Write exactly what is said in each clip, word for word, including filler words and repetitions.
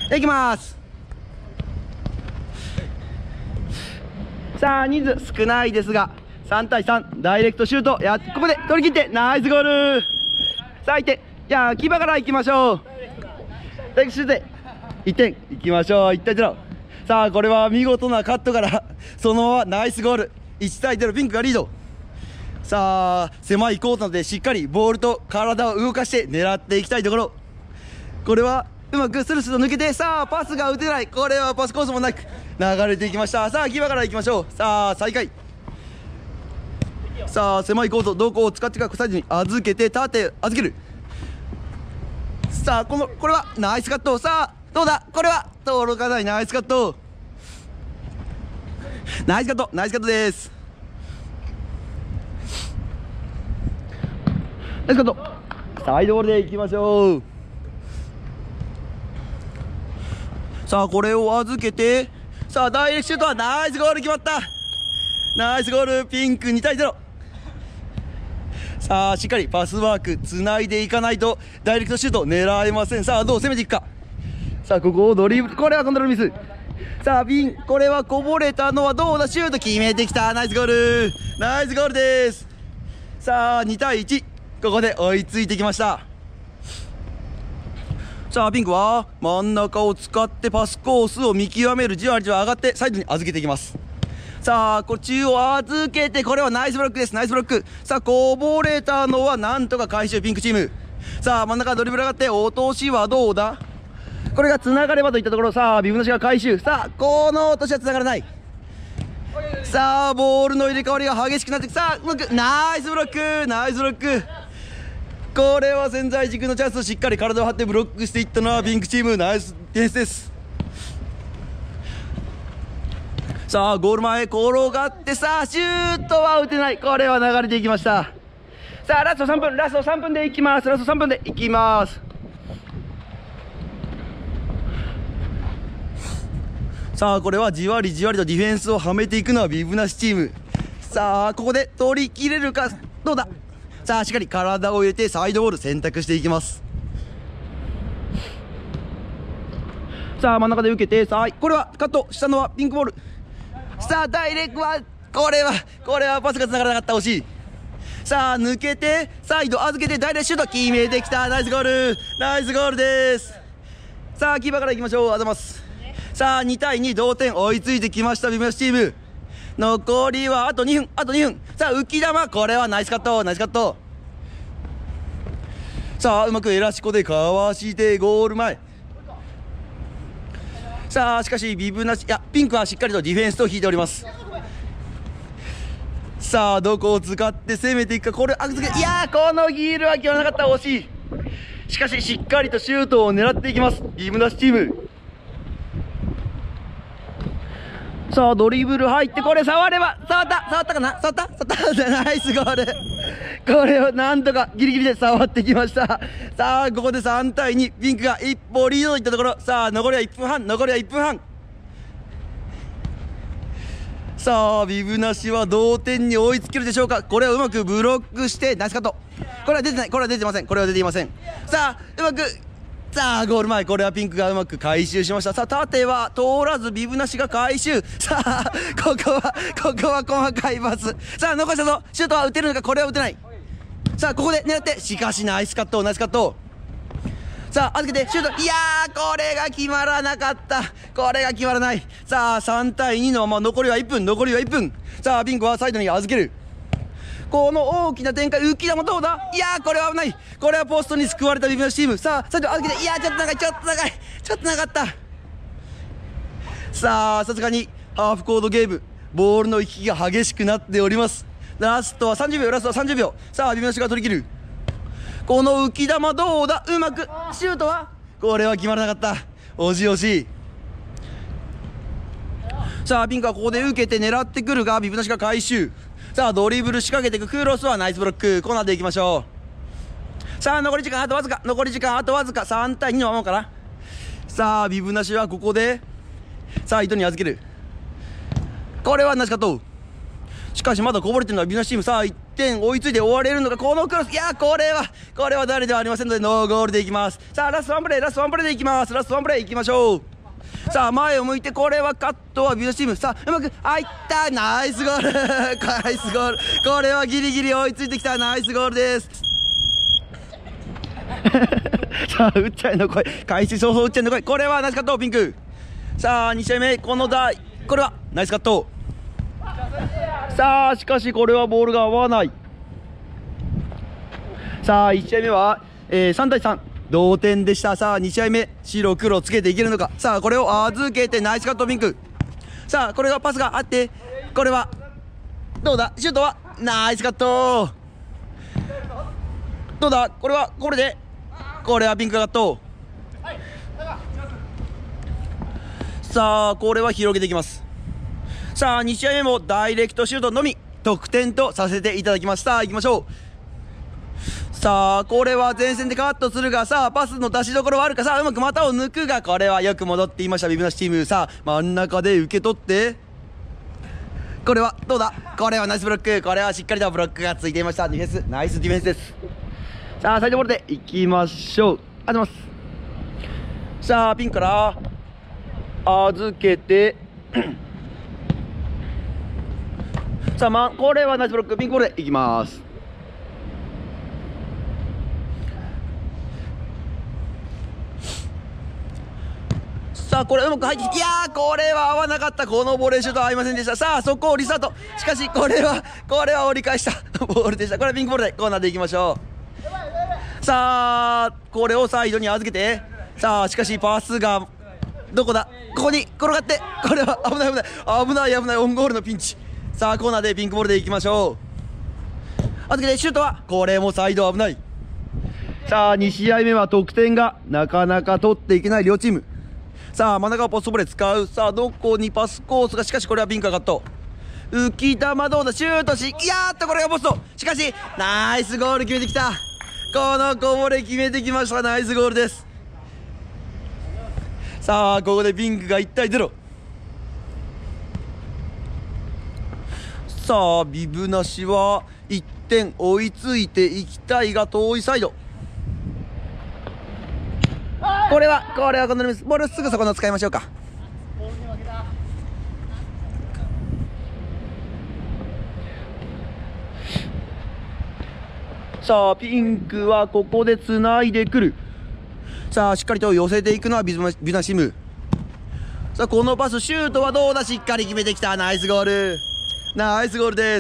いきます。さあ人数少ないですがさんたいさんダイレクトシュートやってここで取り切ってナイスゴール。さあいってじゃあ牙からいきましょう。ダイレクトシュートでいってんいきましょう。いちたいゼロ。さあこれは見事なカットからそのままナイスゴール。いちたいゼロピンクがリード。さあ狭いコートなのでしっかりボールと体を動かして狙っていきたいところ。これはうまくスルスルと抜けてさあパスが打てない。これはパスコースもなく流れていきました。さあ牙からいきましょう。さあ再開。さあ狭いコートどこを使ってかサイドに預けて縦預ける。さあこのこれはナイスカット。さあどうだこれは届かない。ナイスカットナイスカットナイスカットです。ナイスカットサイドボールでいきましょう。さあこれを預けてさあダイレクトシュートはナイスゴール決まった。ナイスゴールピンクにたいゼロ。さあしっかりパスワークつないでいかないとダイレクトシュート狙えません。さあどう攻めていくか。さあここをドリブルこれはコントロールミス。さあピンこれはこぼれたのはどうだ。シュート決めてきた。ナイスゴールナイスゴールです。さあにたいいちここで追いついてきました。さあピンクは真ん中を使ってパスコースを見極める。じわりじわ上がってサイドに預けていきます。さあこっちを預けてこれはナイスブロックです。ナイスブロック。さあこぼれたのはなんとか回収ピンクチーム。さあ真ん中ドリブル上がって落としはどうだ。これがつながればといったところ。さあビブナシが回収。さあこの落としはつながらない。さあボールの入れ替わりが激しくなってさあうまくナイスブロックナイスブロック。これは潜在軸のチャンス。しっかり体を張ってブロックしていったのはピンクチーム。ナイスディフェンスです。さあゴール前転がってさあシュートは打てない。これは流れていきました。さあラストさんぷんラストさんぷんでいきます。ラストさんぷんでいきます。さあこれはじわりじわりとディフェンスをはめていくのはビブナシチーム。さあここで取り切れるかどうだ。さあしっかり体を入れてサイドボール選択していきます。さあ真ん中で受けてさあこれはカットしたのはピンクボール。さあダイレクはこれはこれはパスがつながらなかった。惜しい。さあ抜けてサイド預けてダイレクトシュート決めてきた。ナイスゴールナイスゴールです。さあキーパーからいきましょう。あざます。さあにたいに同点追いついてきましたビブナシチーム。残りはあとにふんあとにふん。さあ浮き玉これはナイスカットナイスカット。さあうまくエラシコでかわしてゴール前。さあしかしビブナシいやピンクはしっかりとディフェンスと引いております。さあどこを使って攻めていくか。これ預けいやーこのギールは決まらなかった。惜しい。しかししっかりとシュートを狙っていきますビブナシチーム。さあドリブル入ってこれ触れば触った触ったかな触った触ったナイスゴール。これをなんとかギリギリで触ってきました。さあここでさんたいにピンクが一歩リードといったところ。さあ残りはいっぷんはん残りはいっぷんはん。さあビブナシは同点に追いつけるでしょうか。これをうまくブロックしてナイスカット。これは出てないこれは出てませんこれは出ていません。さあうまくさあゴール前これはピンクがうまく回収しました。さあ縦は通らずビブナシが回収。さあここはここは細かいパス。さあ残したぞ。シュートは打てるのか。これは打てない。さあここで狙ってしかしナイスカットナイスカット。さあ預けてシュートいやーこれが決まらなかった。これが決まらない。さあさんたいにのまま残りはいっぷん残りはいっぷん。さあピンクはサイドに預ける。この大きな展開浮き玉どうだ。いやーこれは危ない。これはポストに救われたビブナシチーム。さあサイド預けていやーちょっと長いちょっと長いちょっと長かった。さあさすがにハーフコートゲームボールの行き来が激しくなっております。ラストはさんじゅうびょうラストはさんじゅうびょう。さあビブナシが取り切る。この浮き玉どうだ。うまくシュートはこれは決まらなかった。惜しい惜しい。さあピンクはここで受けて狙ってくるがビブナシが回収。さあドリブル仕掛けていく。クロスはナイスブロック。コーナーでいきましょう。さあ残り時間あとわずか残り時間あとわずかさんたいにのままかな。さあビブナシはここでさあ糸に預ける。これはナイスカット。しかしまだこぼれてるのはビブナシチーム。さあてん追いついて終われるのか、このクロス、いやーこれはこれは誰ではありませんのでノーゴールでいきます。さあラストワンプレー、ラストワンプレーでいきます。ラストワンプレーいきましょう。さあ前を向いて、これはカットはビューチーム、さあうまくあいった、ナイスゴールナイスゴール、これはギリギリ追いついてきた、ナイスゴールですさあうっちゃいの声、開始早々うっちゃいの声、これはナイスカットピンク。さあに試合目、この台、これはナイスカット。さあしかしこれはボールが合わない。さあいち試合目は、えー、さんたいさん同点でした。さあに試合目、白黒つけていけるのか。さあこれを預けてナイスカットピンク。さあこれがパスがあって、これはどうだ、シュートはナイスカット。どうだ、これはこれで、これはピンクカット。さあこれは広げていきます。さあに試合目もダイレクトシュートのみ得点とさせていただきました。行きましょう。さあこれは前線でカットするが、さあパスの出しどころはあるか。さあうまく股を抜くが、これはよく戻っていましたビブナシチーム。さあ真ん中で受け取って、これはどうだ、これはナイスブロック、これはしっかりとブロックがついていました。ディフェンス、ナイスディフェンスです。さあサイドボールでいきましょう。ありがとうございます。さあピンから預けてさあ、ま、これはナイスブロック、ピンクボールでいきます。さあこれうまく入ってきて、いやーこれは合わなかった。このボレーシュートは合いませんでした。さあそこをリスタート、しかしこれはこれは折り返したボールでした。これはピンクボールでコーナーでいきましょう。さあこれをサイドに預けて、さあしかしパスがどこだ、ここに転がって、これは危ない危ない危ない危ない、オンゴールのピンチ。さあコーナーでピンクボールでいきましょう。預けてシュートはこれもサイド危ない。さあに試合目は得点がなかなか取っていけない両チーム。さあ真ん中をポストボレー使う。さあどこにパスコースが、しかしこれはピンクがカット。浮き球どうだ、シュートし、いやーっとこれがポスト、しかしナイスゴール決めてきた。このこぼれ決めてきました。ナイスゴールです。さあここでピンクがいちたいゼロ。さあビブなしはいってん追いついていきたいが、遠いサイド、これはこれはこのボールすぐそこの使いましょうか。さあピンクはここでつないでくる。さあしっかりと寄せていくのはビブビブナシム。さあこのパス、シュートはどうだ、しっかり決めてきた。ナイスゴール、ナイスゴールです。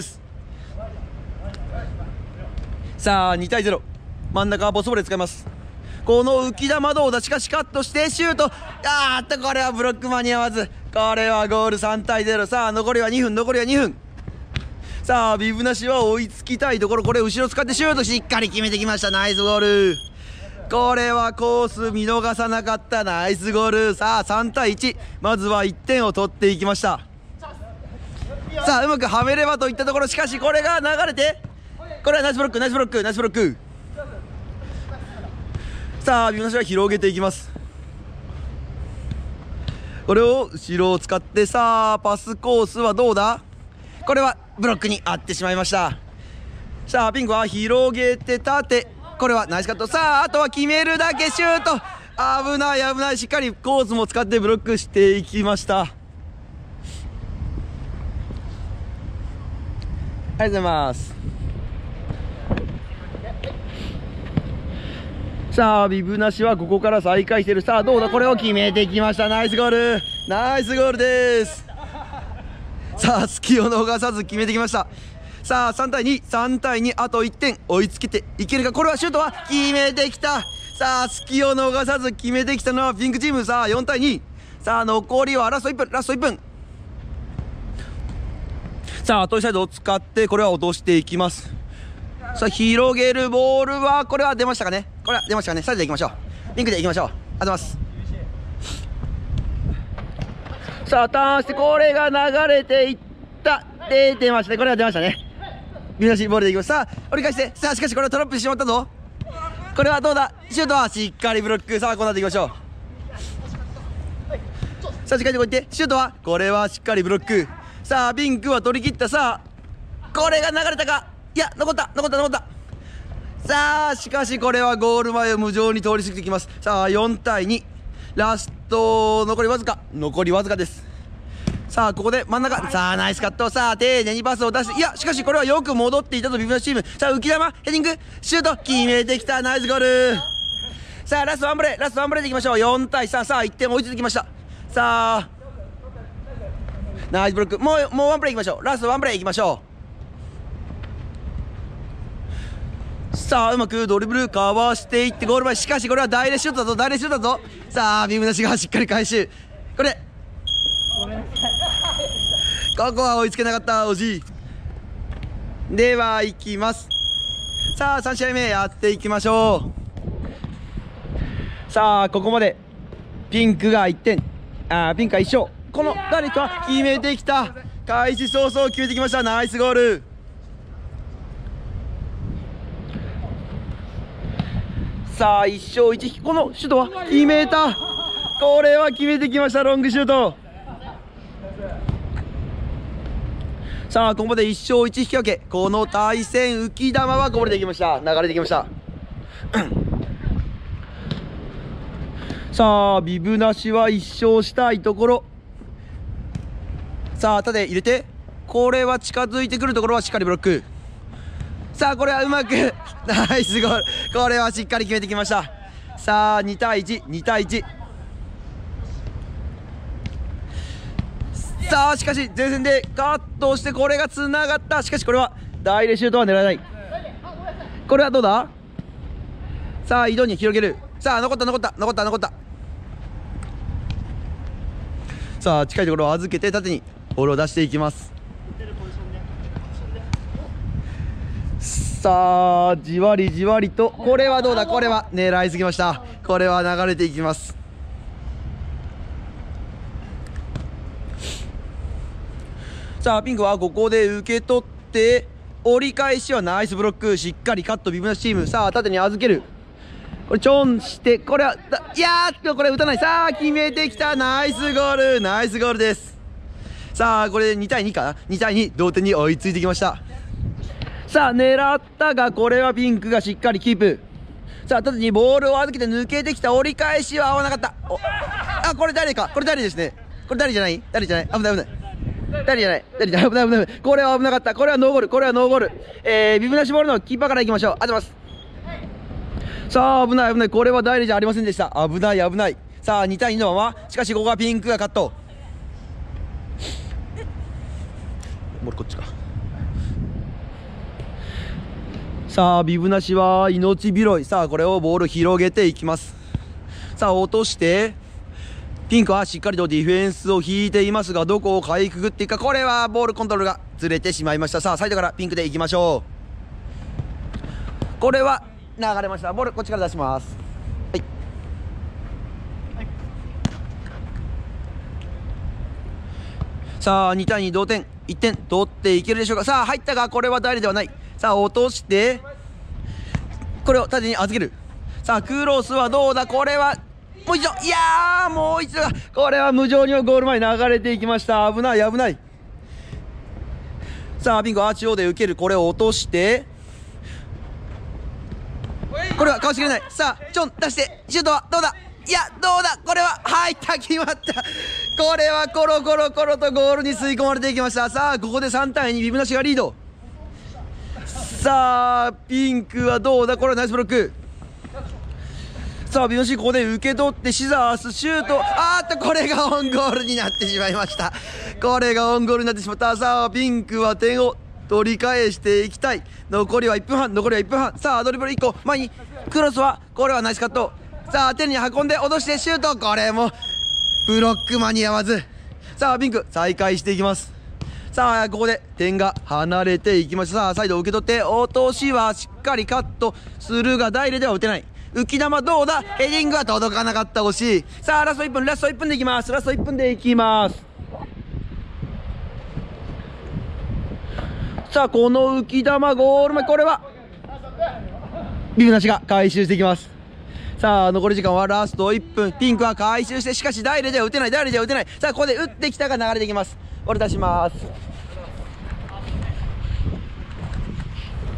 さあにたいゼロ、真ん中はボスボレー使います。この浮き球どうだ、しかしカットしてシュート、あーっとこれはブロック間に合わず、これはゴールさんたいゼロ。さあ残りはにふん、残りはにふん。さあビブなしは追いつきたいところ、これ後ろ使ってシュートしっかり決めてきました。ナイスゴール、これはコース見逃さなかった。ナイスゴール。さあさんたいいち、まずはいってんを取っていきました。さあうまくはめればといったところ、しかしこれが流れて、これはナイスブロック、ナイスブロック、ナイスブロック。さあビブなしは広げていきます。これを後ろを使って、さあパスコースはどうだ、これはブロックに合ってしまいました。さあピンクは広げて縦、これはナイスカット。さああとは決めるだけシュート、危ない危ない、しっかりコースも使ってブロックしていきました。ありがとうございます。さあビブなしはここから再開してる。さあどうだ、これを決めてきました。ナイスゴール、ナイスゴールです。さあ隙を逃さず決めてきました。さあさんたいに、さんたいに、あといってん追いつけていけるか。これはシュートは決めてきた。さあ隙を逃さず決めてきたのはピンクチーム。さあよんたいに、さあ残りはラストいっぷん、ラストいっぷん。さあ遠いサイドを使ってこれは落としていきます。さあ広げるボールは、これは出ましたかね、これは出ましたかね。サイドでいきましょう、ピンクでいきましょう。ありがとうございます。さあターンして、これが流れていった、出てましたね、これは出ましたね。ビブなしボールでいきます。さあ折り返して、さあしかしこれはトラップしてしまったぞ。これはどうだ、シュートはしっかりブロック。さあこうなっていきましょう。さあしっかりとこういって、シュートはこれはしっかりブロック。さあピンクは取り切った。さあこれが流れたか、 いや、残った、残った、残った。さあ、しかしこれはゴール前を無情に通り過ぎてきます。さあ、よんたいに。ラスト、残りわずか。残りわずかです。さあ、ここで真ん中。さあ、ナイスカット。さあ、丁寧にパスを出して。いや、しかしこれはよく戻っていたとビブナシチーム。さあ、浮き玉、ヘディング、シュート、決めてきた。ナイスゴール。さあ、ラストワンブレー、ラストワンブレーでいきましょう。よんたいさん。さあ、いってん追いついてきました。さあ、ナイスブロック。もう、もうワンプレーいきましょう。ラストワンプレーいきましょう。さあ、うまくドリブルかわしていってゴール前。しかしこれはダイレシュートだぞ、ダイレシュートだぞ。さあ、ビブナシがしっかり回収。これここは追いつけなかった、おじい。では、いきます。さあ、さん試合目やっていきましょう。さあ、ここまでピンクがいってん、あーピンクがいっ勝。この誰か決めてきた。開始早々決めてきました。ナイスゴール。さあ、いっ勝いち引き。このシュートは決めた。これは決めてきました。ロングシュート。さあ、ここまでいっ勝いち引き分け。この対戦浮き玉はこぼれていきました。流れてきました。さあ、ビブナシはいっ勝したいところ。さあ、縦入れて、これは近づいてくるところはしっかりブロック。さあ、これはうまくナイスゴール。これはしっかり決めてきました。さあ、にたいいち、にたいいち。さあ、しかし前線でカットしてこれがつながった。しかしこれはダイレシュートは狙えない。これはどうだ。さあ、井戸に広げる。さあ、残った残った残った残った。さあ、近いところを預けて縦にボールを出していきます。さあ、じわりじわりと。これはどうだ。これは狙いすぎました。これは流れていきます。さあ、ピンクはここで受け取って折り返しはナイスブロック。しっかりカットビブナシチーム。さあ、縦に預ける。これチョンして、これはいやー、これ打たない。さあ、決めてきた。ナイスゴール。ナイスゴールです。さあ、これでにたいにかな。にたいに、同点に追いついてきました。さあ、狙ったが、これはピンクがしっかりキープ。さあ、縦にボールを預けて抜けてきた。折り返しは合わなかった。おあ、これ誰か。これ誰ですね。これ誰じゃない。誰じゃない。危ない危ない。誰じゃない。誰じゃない。危ない危ない。これは危なかった。これはノーゴール。これはノーゴール。えー、ビブナシボールのキーパーからいきましょう。ありがとうございます。さあ、危ない危ない。これはダイレじゃありませんでした。危ない危ない。さあ、にたいにのまま。しかしここはピンクがカット。ボールこっちか。さあ、ビブナシは命拾い。さあ、これをボール広げていきます。さあ、落としてピンクはしっかりとディフェンスを引いていますが、どこをかいくぐっていくか。これはボールコントロールがずれてしまいました。さあ、サイドからピンクでいきましょう。これは流れました。ボールこっちから出します。はい、さあ、にたいに同点。いってん取っていけるでしょうか。さあ、入ったがこれはダイレではない。さあ、落としてこれを縦に預ける。さあ、クロスはどうだ。これはもう一度。いやー、もう一度だ。これは無情にもゴール前に流れていきました。危ない危ない。さあ、ピンクは中央で受ける。これを落としてこれはかわしきれない。さあ、チョン出してシュートはどうだ。いや、どうだ。これは入った。決まった。これはコロコロコロとゴールに吸い込まれていきました。さあ、ここでさんたいにビブナシがリード。さあ、ピンクはどうだ。これはナイスブロック。さあ、ビブナシここで受け取ってシザースシュート。あーっと、これがオウンゴールになってしまいました。これがオウンゴールになってしまった。さあ、ピンクは点を取り返していきたい。残りはいっぷんはん。残りはいっぷんはん。さあ、ドリブルいっこ前にクロスはこれはナイスカット。さあ、手に運んで落としてシュート。これもブロック間に合わず。さあ、ピンク再開していきます。さあ、ここで点が離れていきました。さあ、サイドを受け取って落としはしっかりカットするがダイレでは打てない。浮き玉どうだ。ヘディングは届かなかった。惜しい。さあ、ラストいっぷん。ラストいっぷんでいきます。ラストいっぷんでいきます。さあ、この浮き玉ゴール前。これはビブナシが回収していきます。さあ、残り時間はラストいっぷん。ピンクは回収して、しかしダイレでは打てない。ダイレでは打てない。さあ、ここで打ってきたが流れていきます。これ出します。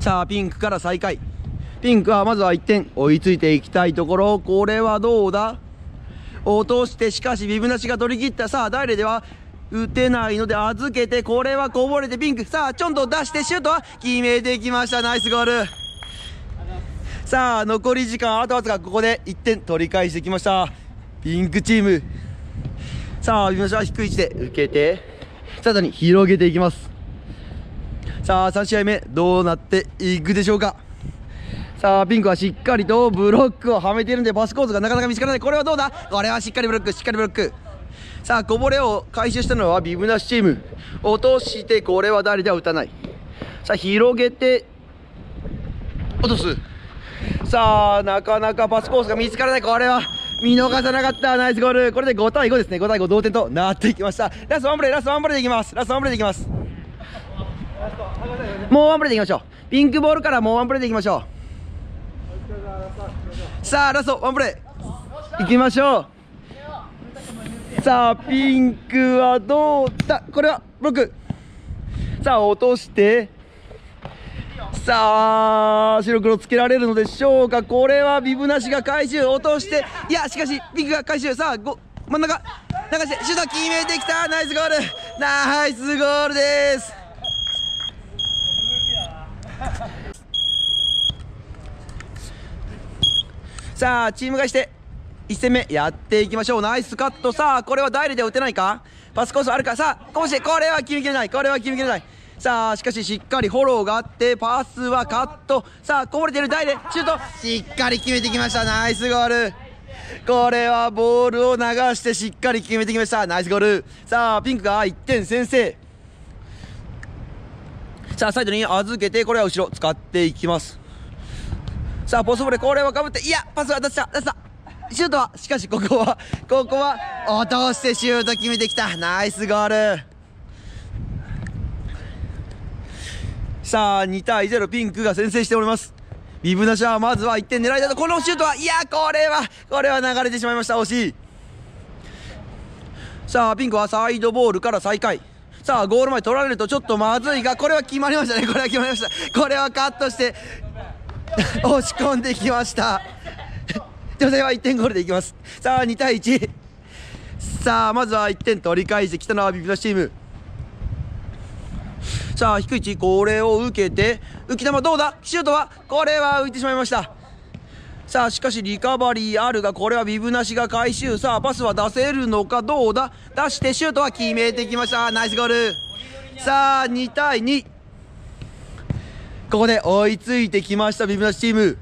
さあピンクから再開。ピンクはまずはいってん追いついていきたいところ。これはどうだ、落として、しかしビブなしが取り切った。さあダイレでは打てないので預けて、これはこぼれてピンク、さあちょんと出してシュートは決めてきました。ナイスゴール。さあ残り時間あとわずか。ここでいってん取り返してきましたピンクチーム。さあビブなしは低い位置で受けて、さらに広げていきます。さあさん試合目どうなっていくでしょうか。さあピンクはしっかりとブロックをはめているんでパスコースがなかなか見つからない。これはどうだ、これはしっかりブロック、しっかりブロック。さあこぼれを回収したのはビブなしチーム。落として、これは誰では打たない。さあ広げて落とす。さあなかなかパスコースが見つからない。これは見逃さなかった。ナイスゴール。これでごたいごですね。ごたいご同点となってきました。ラストワンプレー、ラストワンプレーでいきます。ラストワンプレーでいきます。もうワンプレーでいきましょう。ピンクボールからもうワンプレーでいきましょう。さあラストワンプレーいきましょう。さあピンクはどうだ、これはブロック。さあ落として、さあ白黒つけられるのでしょうか。これはビブなしが回収、落として、いやしかしピンクが回収。さあご真ん中流してシュート決めてきた。ナイスゴール、ナイスゴールです。さあチーム返していち戦目やっていきましょう。ナイスカット。さあこれはダイレで打てないか、パスコースあるか。さあこぼして、これは決めきれない、これは決めきれない。さあしかししっかりフォローがあって、パスはカット。さあこぼれてるダイレシュートしっかり決めてきました。ナイスゴール。これはボールを流してしっかり決めてきました。ナイスゴール。さあピンクがいってん先制。さあサイドに預けて、これは後ろ使っていきます。さあポストボレー、これはかぶって、いやパスは出した出したシュートは、しかしここはここは落としてシュート決めてきた。ナイスゴール。さあにたいゼロ、ピンクが先制しております。ビブなしはまずはいってん狙いだと、このシュートは、いやこれはこれは流れてしまいました。惜しい。さあピンクはサイドボールから再開。さあゴール前取られるとちょっとまずいが、これは決まりましたね。これは決まりました。これはカットして押し込んできました女性はいってんゴールでいきます。さあにたいいち。さあまずはいってん取り返してきたのはビブなしチーム。さあ低い位置、これを受けて浮き球どうだ、シュートは、これは浮いてしまいました。さあしかしリカバリーあるが、これはビブなしが回収。さあパスは出せるのか、どうだ、出してシュートは決めてきました。ナイスゴール。さあにたいに、ここで追いついてきましたビブなしチーム。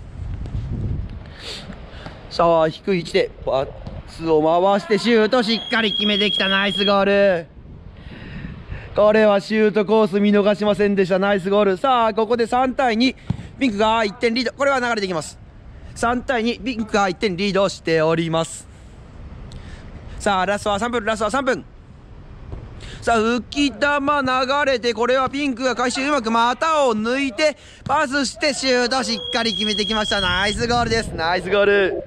さあ低い位置でパスを回してシュートしっかり決めてきた。ナイスゴール。これはシュートコース見逃しませんでした。ナイスゴール。さあここでさんたいに、ピンクがいってんリード。これは流れていきます。さんたいに、ピンクがいってんリードしております。さあラストはさんぷん、ラストはさんぷん。さあ浮き球流れて、これはピンクが回収、うまく股を抜いてパスしてシュートしっかり決めてきました。ナイスゴールです。ナイスゴール。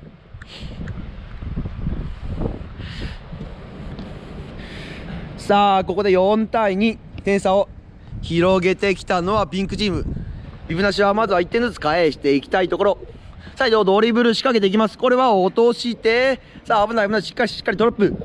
さあここでよんたいに、点差を広げてきたのはピンクチーム。ビブなしはまずはいってんずつ返していきたいところ。サイドをドリブル仕掛けていきます。これは落として、さあ危ない危ない、しっかりしっかりドロップ。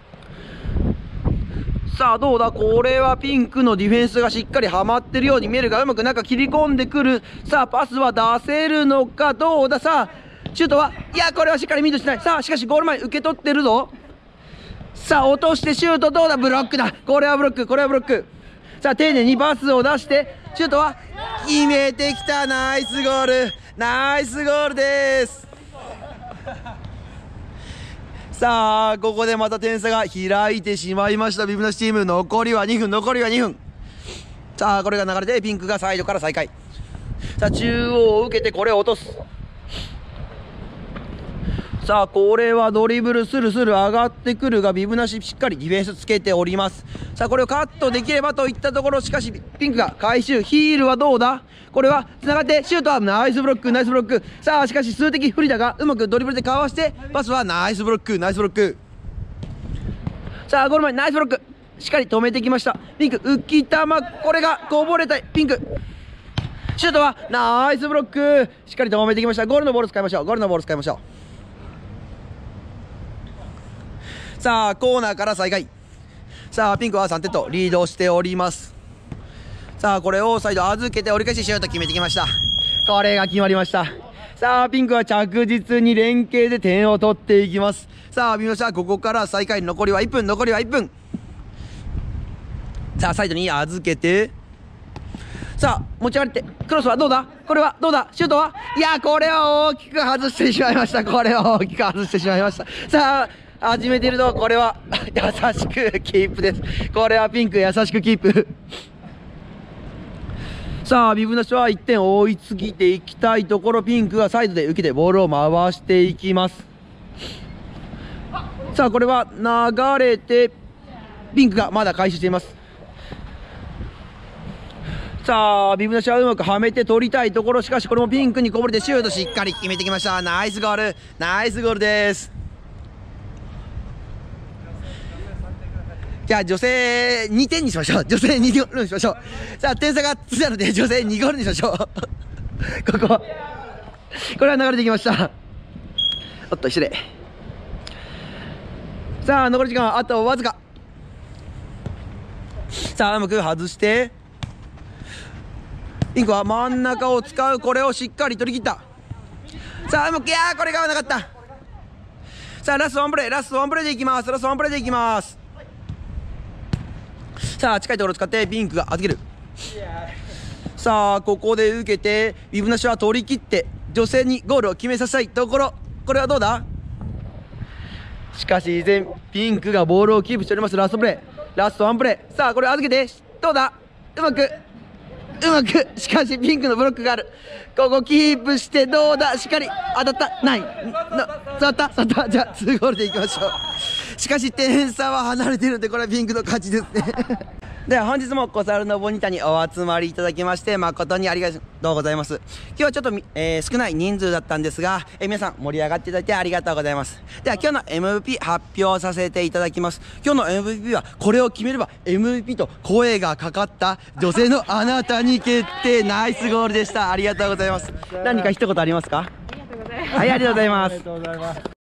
さあどうだ、これはピンクのディフェンスがしっかりはまってるように見えるが、うまく中切り込んでくる。さあパスは出せるのか、どうだ。さあシュートは、いやこれはしっかりミートしない。さあしかしゴール前受け取ってるぞ。さあ落としてシュート、どうだ、ブロックだ。これはブロック、これはブロック。さあ丁寧にパスを出してシュートは決めてきた。ナイスゴール、ナイスゴールです。さあここでまた点差が開いてしまいましたビブなしチーム。残りはにふん、残りはにふん。さあこれが流れてピンクがサイドから再開。さあ中央を受けてこれを落とす。さあこれはドリブルスルスル上がってくるが、ビブなししっかりディフェンスつけております。さあこれをカットできればといったところ、しかしピンクが回収。ヒールはどうだ、これはつながってシュートはナイスブロック、ナイスブロック。さあしかし数的不利だが、うまくドリブルでかわしてパスはナイスブロック、ナイスブロック。さあゴール前ナイスブロック、しっかり止めてきましたピンク。浮き球、これがこぼれたピンク。 シュートはナイスブロック、しっかりと止めてきました。ゴールのボール使いましょう。ゴールのボール使いましょう。さあコーナーから再開。さあピンクはさんてんとリードしております。さあこれをサイド預けて折り返しシュート決めてきました。これが決まりました。さあピンクは着実に連携で点を取っていきます。さあ見ました。ここから再開、残りはいっぷん、残りはいっぷん。さあサイドに預けて、さあ持ち上がってクロスはどうだ、これはどうだ、シュートは、いやこれは大きく外してしまいました。これは大きく外してしまいました。さあ始めていると、これは優しくキープです。これはピンク優しくキープ。さあビブナシはいってん追いついていきたいところ、ピンクがサイドで受けてボールを回していきます。さあこれは流れてピンクがまだ回収しています。さあビブナシはうまくはめて取りたいところ、しかしこれもピンクにこぼれてシュートしっかり決めてきました。ナイスゴール、ナイスゴールです。じゃあ女性にてんにしましょう。女性にゴールにしましょう。さあ点差がついたので女性にゴールにしましょう。こここれは流れてきました。おっと失礼。さあ残り時間はあとわずか。さあうまく外してピンクは真ん中を使う、これをしっかり取り切った。さあうまく、いやーこれが合わなかった。さあラストワンプレー、ラストワンプレーでいきます。ラストワンプレーでいきます。さあ近いところを使ってピンクが預ける。さあここで受けてビブナシは取り切って女性にゴールを決めさせたいところ、これはどうだ。しかし依然ピンクがボールをキープしております。ラストプレー、ラストワンプレー。さあこれ預けてどうだ、うまくうまく、しかしピンクのブロックがある。ここキープしてどうだ、しっかり当たった、ないの触った触った。じゃあにゴールでいきましょう。しかし点差は離れているので、これはピンクの勝ちですね。では本日も小猿のボニタにお集まりいただきまして誠にありがとうございます。今日はちょっと、えー、少ない人数だったんですが、えー、皆さん盛り上がっていただいてありがとうございます。では今日の エムブイピー 発表させていただきます。今日の エムブイピー はこれを決めれば エムブイピー と声がかかった女性のあなたに決定。ナイスゴールでした。ありがとうございます。何か一言ありますか。はい、ありがとうございます。